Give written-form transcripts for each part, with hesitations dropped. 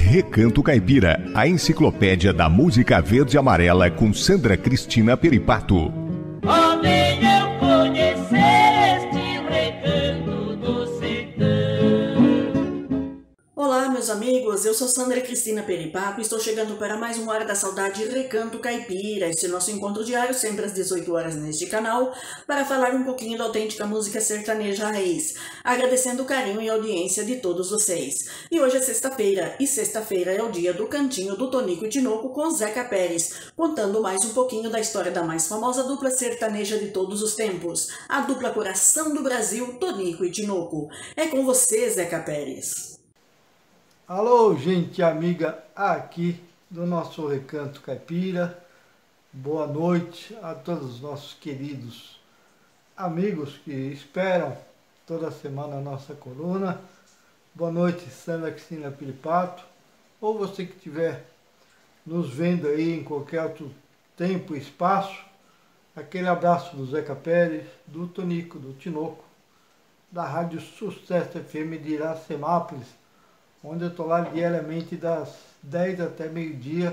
Recanto Caipira, a enciclopédia da música verde e amarela com Sandra Cristina Peripato. Oh, venha eu conhecer este recanto do sertão. Olá, meus amigos, eu sou Sandra Cristina Peripato e estou chegando para mais uma Hora da Saudade Recanto Caipira, esse nosso encontro diário, sempre às 18 horas neste canal, para falar um pouquinho da autêntica música sertaneja raiz, agradecendo o carinho e audiência de todos vocês. E hoje é sexta-feira, e sexta-feira é o dia do Cantinho do Tonico e Tinoco com Zeca Pérez, contando mais um pouquinho da história da mais famosa dupla sertaneja de todos os tempos, a dupla Coração do Brasil, Tonico e Tinoco. É com você, Zeca Pérez. Alô, gente amiga aqui do nosso Recanto Caipira. Boa noite a todos os nossos queridos amigos que esperam toda semana a nossa coluna. Boa noite, Sandra Cristina Peripato. Ou você que estiver nos vendo aí em qualquer outro tempo e espaço, aquele abraço do Zeca Pérez, do Tonico, do Tinoco, da Rádio Sucesso FM de Iracemápolis, onde eu estou lá diariamente das 10 até meio-dia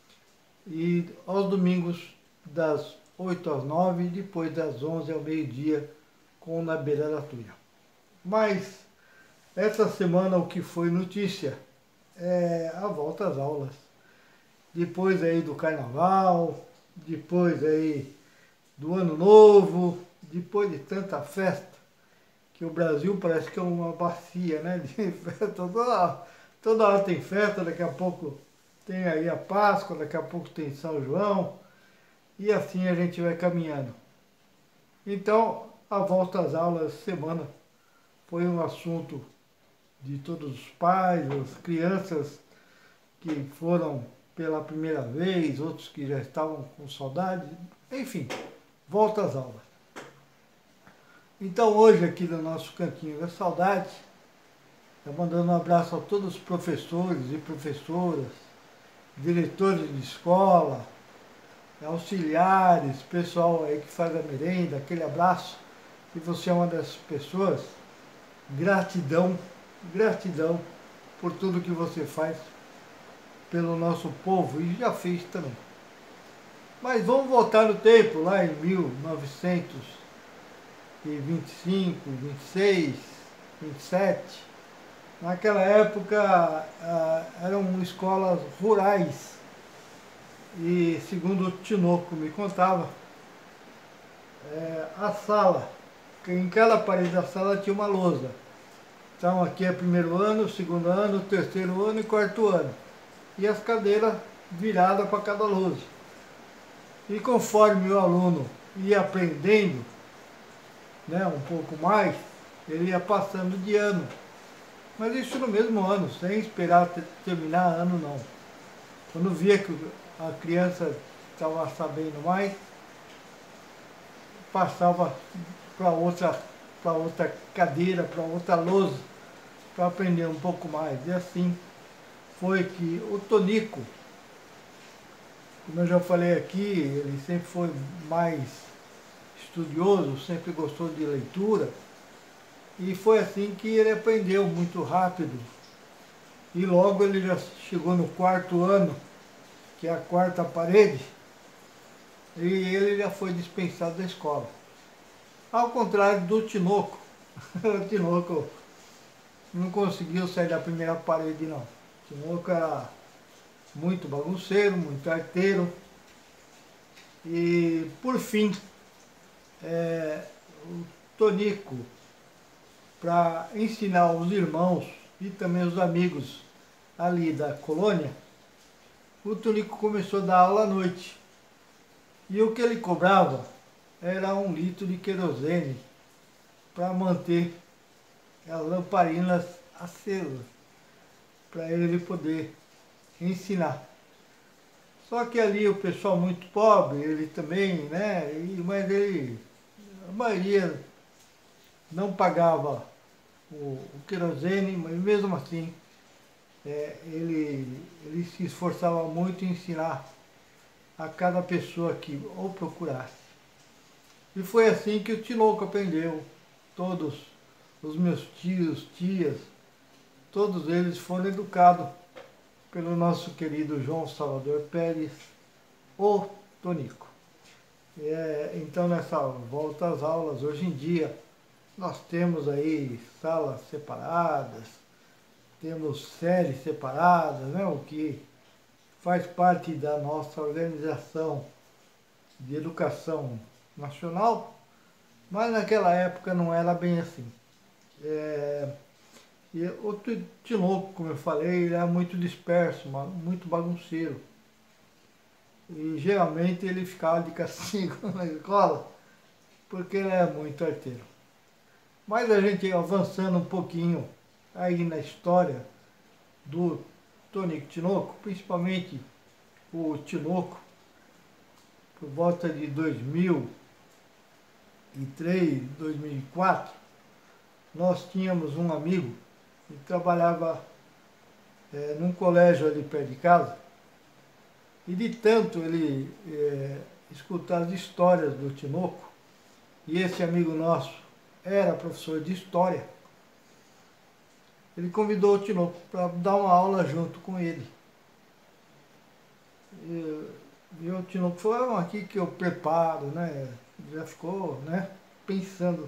e aos domingos das 8 às 9 e depois das 11 ao meio-dia com Na Beira da Tuia. Mas essa semana o que foi notícia é a volta às aulas. Depois aí do Carnaval, depois aí do Ano Novo, depois de tanta festa, que o Brasil parece que é uma bacia, né, de festa, toda hora tem festa, daqui a pouco tem aí a Páscoa, daqui a pouco tem São João, e assim a gente vai caminhando. Então, a volta às aulas semana foi um assunto de todos os pais, as crianças que foram pela primeira vez, outros que já estavam com saudade, enfim, volta às aulas. Então hoje aqui no nosso Cantinho da Saudade, eu mandando um abraço a todos os professores e professoras, diretores de escola, auxiliares, pessoal aí que faz a merenda, aquele abraço, e você é uma dessas pessoas, gratidão, gratidão por tudo que você faz pelo nosso povo e já fez também. Mas vamos voltar no tempo, lá em 1925, 26, 27. Naquela época eram escolas rurais e, segundo o Tinoco me contava, a sala, em cada parede da sala tinha uma lousa. Então aqui é primeiro ano, segundo ano, terceiro ano e quarto ano. E as cadeiras viradas para cada lousa. E conforme o aluno ia aprendendo, né, um pouco mais, ele ia passando de ano. Mas isso no mesmo ano, sem esperar terminar ano não. Quando via que a criança estava sabendo mais, passava para outra cadeira, para outra lousa, para aprender um pouco mais. E assim foi que o Tonico, como eu já falei aqui, ele sempre foi mais estudioso, sempre gostou de leitura, e foi assim que ele aprendeu muito rápido. E logo ele já chegou no quarto ano, que é a quarta parede, e ele já foi dispensado da escola. Ao contrário do Tinoco, o Tinoco não conseguiu sair da primeira parede não. O Tinoco era muito bagunceiro, muito arteiro, e por fim, o Tonico, para ensinar os irmãos e também os amigos ali da colônia, o Tonico começou a dar aula à noite. E o que ele cobrava era 1 litro de querosene para manter as lamparinas acesas, para ele poder ensinar. Só que ali o pessoal muito pobre, ele também, né, mas a maioria não pagava o querosene, mas mesmo assim ele se esforçava muito em ensinar a cada pessoa que o procurasse. E foi assim que o Tinoco aprendeu. Todos os meus tios, tias, todos eles foram educados pelo nosso querido João Salvador Pérez, o Tonico. Então, nessa volta às aulas, hoje em dia, nós temos aí salas separadas, temos séries separadas, né, o que faz parte da nossa organização de educação nacional, mas naquela época não era bem assim. E o Tinoco, como eu falei, ele é muito disperso, muito bagunceiro. E geralmente ele ficava de castigo na escola, porque ele é muito arteiro. Mas a gente avançando um pouquinho aí na história do Tonico Tinoco, principalmente o Tinoco, por volta de 2003, 2004, nós tínhamos um amigo que trabalhava num colégio ali perto de casa, e de tanto ele escutar as histórias do Tinoco, e esse amigo nosso era professor de história, ele convidou o Tinoco para dar uma aula junto com ele. E o Tinoco falou, aqui que eu preparo, né? Já ficou, né, pensando.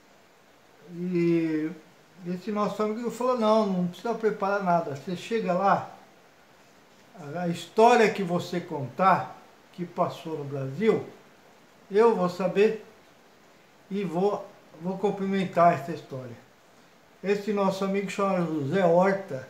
E esse nosso amigo falou, não precisa preparar nada, você chega lá, a história que você contar, que passou no Brasil, eu vou saber e vou complementar essa história. Esse nosso amigo chama José Horta,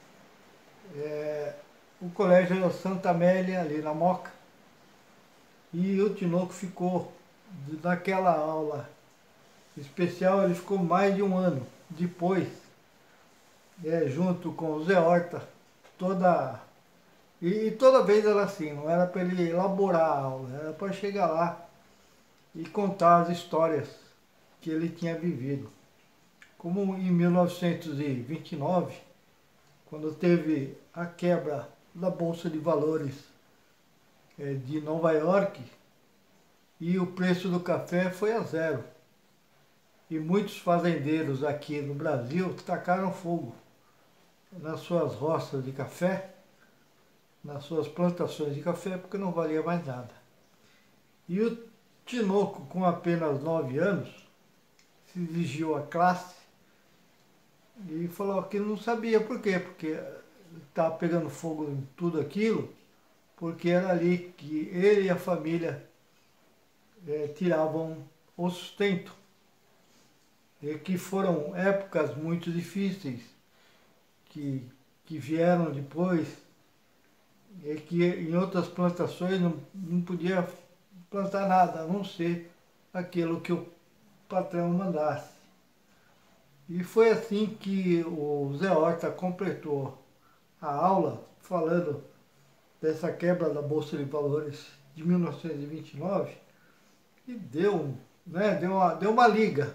o colégio era Santa Amélia, ali na Moca, e o Tinoco ficou, naquela aula especial, ele ficou mais de um ano depois, junto com o Zé Horta, toda vez era assim, não era para ele elaborar a aula, era para chegar lá e contar as histórias que ele tinha vivido. Como em 1929, quando teve a quebra da Bolsa de Valores de Nova York, e o preço do café foi a zero. E muitos fazendeiros aqui no Brasil tacaram fogo nas suas roças de café, nas suas plantações de café, porque não valia mais nada. E o Tinoco, com apenas 9 anos, se dirigiu à classe e falou que não sabia por quê, porque estava pegando fogo em tudo aquilo, porque era ali que ele e a família tiravam o sustento. E que foram épocas muito difíceis, que vieram depois, e que em outras plantações não podia plantar nada, a não ser aquilo que o patrão mandasse. E foi assim que o Zé Horta completou a aula, falando dessa quebra da Bolsa de Valores de 1929, e deu uma liga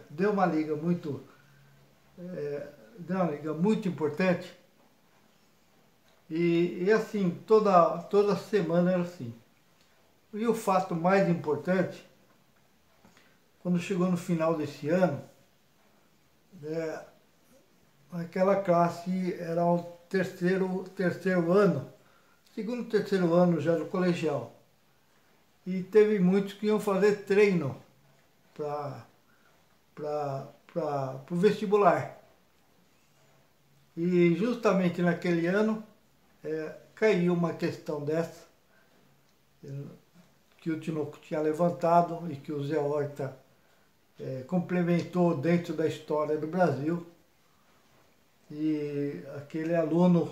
muito importante. E assim, toda semana era assim. E o fato mais importante, quando chegou no final desse ano, aquela classe era o terceiro ano, segundo, terceiro ano já do colegial. E teve muitos que iam fazer treino para o vestibular. E justamente naquele ano caiu uma questão dessa, que o Tinoco tinha levantado e que o Zé Horta complementou dentro da história do Brasil. E aquele aluno,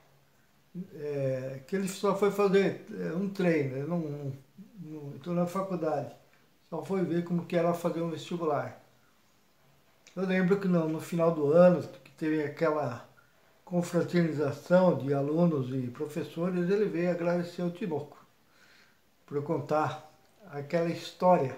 que ele só foi fazer um treino, ele não entrou na faculdade, só foi ver como que era fazer um vestibular. Eu lembro que no final do ano, que teve aquela confraternização de alunos e professores, ele veio agradecer ao Tinoco por contar aquela história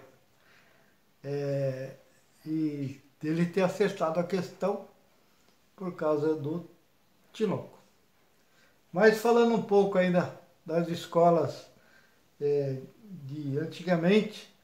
e dele ter acertado a questão por causa do Tinoco. Mas falando um pouco ainda das escolas de antigamente,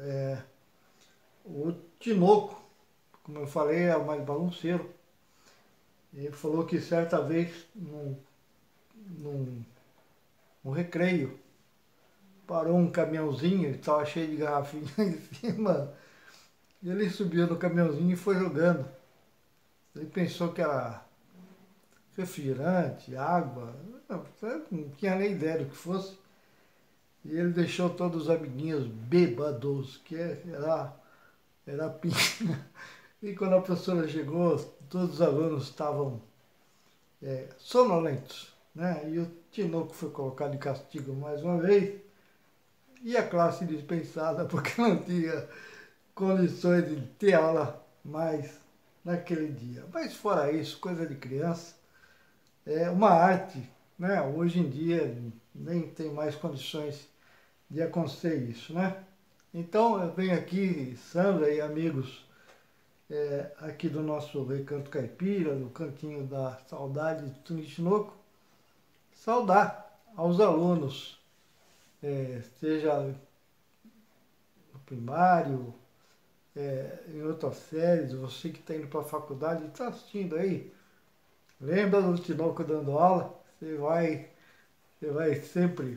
o Tinoco, como eu falei, é o mais bagunceiro. Ele falou que certa vez num recreio. Parou um caminhãozinho, ele estava cheio de garrafinha em cima. Ele subiu no caminhãozinho e foi jogando. Ele pensou que era refrigerante, água, não tinha nem ideia do que fosse. E ele deixou todos os amiguinhos bêbados, que era pinga. E quando a professora chegou, todos os alunos estavam sonolentos, né? E o Tinoco foi colocado de castigo mais uma vez. E a classe dispensada, porque não tinha condições de ter aula mais naquele dia. Mas fora isso, coisa de criança, é uma arte, né? Hoje em dia nem tem mais condições de acontecer isso, né? Então eu venho aqui, Sandra e amigos aqui do nosso Recanto Caipira, do Cantinho da Saudade de Tunichinoco, saudar aos alunos, seja no primário, em outras séries, você que está indo para a faculdade, está assistindo aí, lembra do Tinoco dando aula, você vai sempre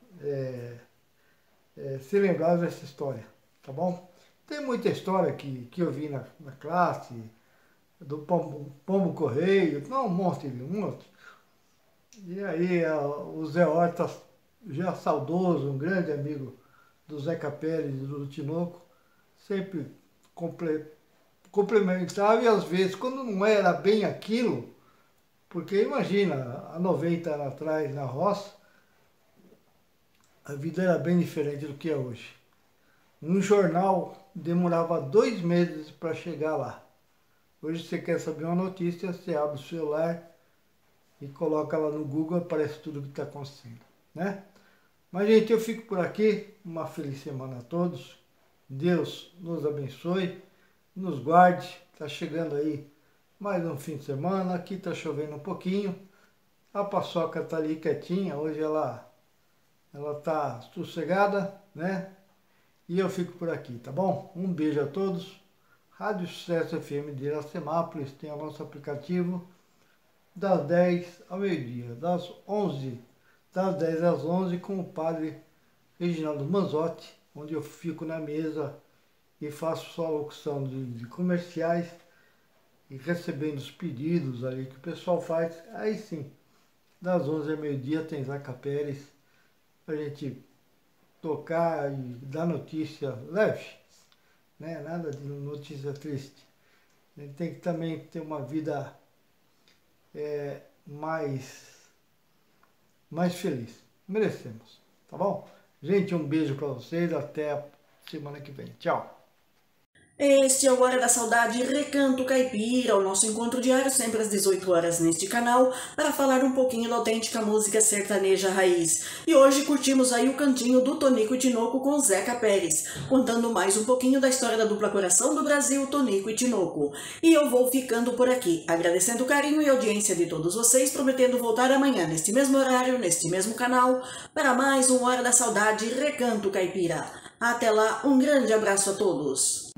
se lembrar dessa história, tá bom? Tem muita história que eu vi na classe, do pombo correio, não, um monte. E aí o Zé Horta, já saudoso, um grande amigo do Zeca Pérez e do Tinoco, sempre complementava, e às vezes, quando não era bem aquilo, porque imagina, há 90 anos atrás, na roça, a vida era bem diferente do que é hoje. Um jornal demorava 2 meses para chegar lá. Hoje você quer saber uma notícia, você abre o celular e coloca lá no Google, aparece tudo o que está acontecendo, né? Mas, gente, eu fico por aqui. Uma feliz semana a todos. Deus nos abençoe, nos guarde. Está chegando aí mais um fim de semana. Aqui está chovendo um pouquinho. A paçoca está ali quietinha. Hoje ela está sossegada, né? E eu fico por aqui, tá bom? Um beijo a todos. Rádio Sucesso FM de Iracemápolis tem o nosso aplicativo das 10 ao meio-dia, das 10 às 11 com o padre Reginaldo Manzotti, onde eu fico na mesa e faço só a locução de comerciais e recebendo os pedidos ali que o pessoal faz. Aí sim, das 11 ao meio-dia tem Zeca Pérez pra gente tocar e dar notícia leve, né? Nada de notícia triste. A gente tem que também ter uma vida mais feliz. Merecemos, tá bom? Gente, um beijo para vocês, até a semana que vem. Tchau! Este é o Hora da Saudade Recanto Caipira, o nosso encontro diário sempre às 18 horas neste canal, para falar um pouquinho da autêntica música sertaneja raiz. E hoje curtimos aí o cantinho do Tonico e Tinoco com Zeca Pérez, contando mais um pouquinho da história da dupla coração do Brasil, Tonico e Tinoco. E eu vou ficando por aqui, agradecendo o carinho e audiência de todos vocês, prometendo voltar amanhã neste mesmo horário, neste mesmo canal, para mais um Hora da Saudade Recanto Caipira. Até lá, um grande abraço a todos.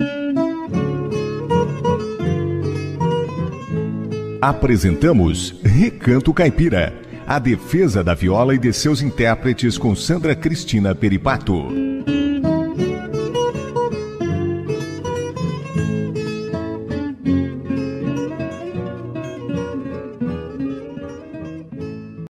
Apresentamos Recanto Caipira, a defesa da viola e de seus intérpretes com Sandra Cristina Peripato.